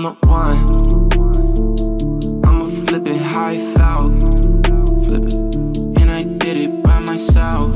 the one. I'ma flip it how I felt. Flip it, and I did it by myself.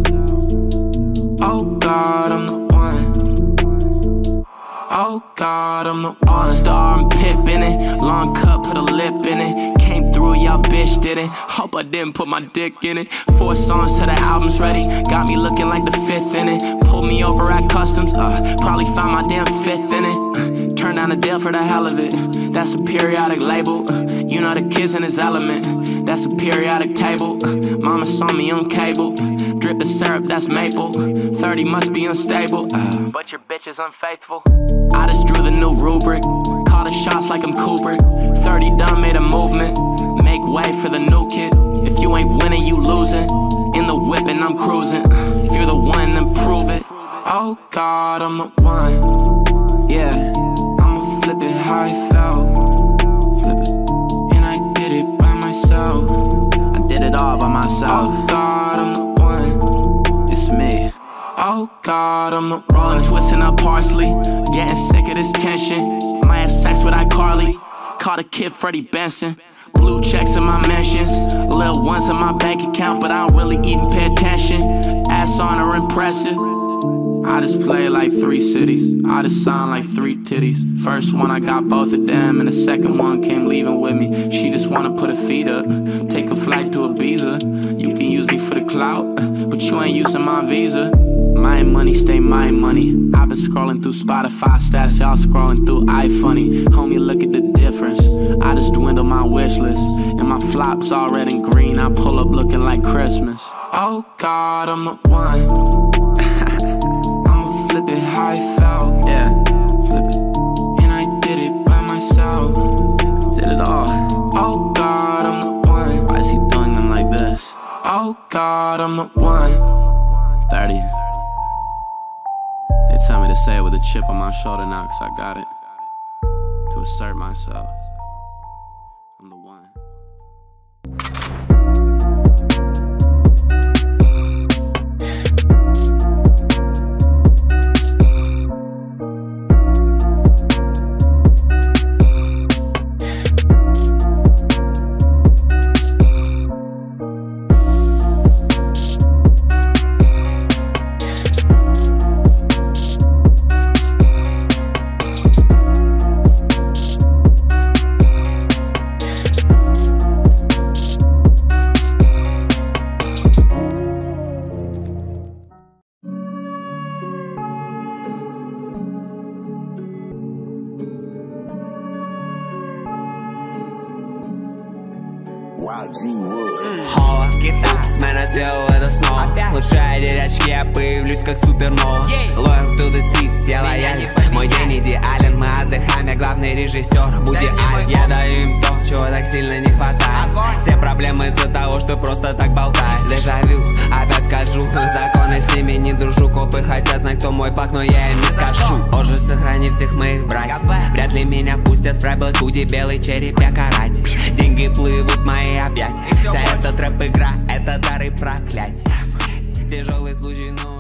Oh God, I'm the one. Oh God, I'm the one. All-star, I'm pippin' it. Long cut, put a lip in it. Came through, y'all bitch didn't. Hope I didn't put my dick in it. 4 songs till the album's ready. Got me looking like the 5th in it. Pulled me over at customs, probably found my damn 5th in it. Turned down a deal for the hell of it. That's a periodic label. You know the kid's in his element. That's a periodic table. Mama saw me on cable. Drip of syrup, that's maple. 30 must be unstable. But your bitch is unfaithful. I just drew the new rubric. Call the shots like I'm Kubrick. 30 done, made a movement. Make way for the new kid. If you ain't winning, you losing. In the whip and I'm cruising. If you're the one, then prove it. Oh God, I'm the one. Yeah, I'ma flip it how I felt. Flip it, and I did it by myself. I did it all by myself. Oh God, I'm the one. It's me. Oh God, I'm the one. Twisting up parsley, getting sick of this tension. Might have sex with iCarly. Caught a kid Freddie Benson. Blue checks in my mentions. Little ones in my bank account, but I don't really even pay attention. Ass on her impressive. I just play like 3 cities. I just sound like 3 titties. First one I got both of them, and the second one came leaving with me. She just wanna put her feet up, take a flight to Ibiza. You can use me for the clout, but you ain't using my visa. My money stay my money. I've been scrolling through Spotify stats, y'all scrolling through iFunny. Homie, look at the difference. I just dwindled my wish list, and my flops all red and green. I pull up looking like Christmas. Oh God, I'm the one. I'ma flip it how I felt. Yeah, flip it, and I did it by myself. Did it all. Oh God, I'm the one. Why is he doing them like this? Oh God, I'm the one. 30. They tell me to say it with a chip on my shoulder now, cause I got it. To assert myself. I'm the one. Упс, man, сделал это снова. Лучше одеть очки, я появлюсь как супернова. Loyal to the streets, я лоялен. Мой день идеален, мы отдыхаем, я главный режиссер. Буди Аль, я даю им то, чего так сильно не хватает. Все проблемы из-за того, что просто так болтаешь. Дежавю, опять скажу, законы с ними не дружу. Копы хотят знать, кто мой пак, но я им не скажу. Боже, сохрани всех моих братьев. Вряд ли меня пустят в рэп худи, белый череп, я карать. Деньги плывут в мои объятия. Вся эта трэп-игра, это дары проклятия. Тяжелый случай, но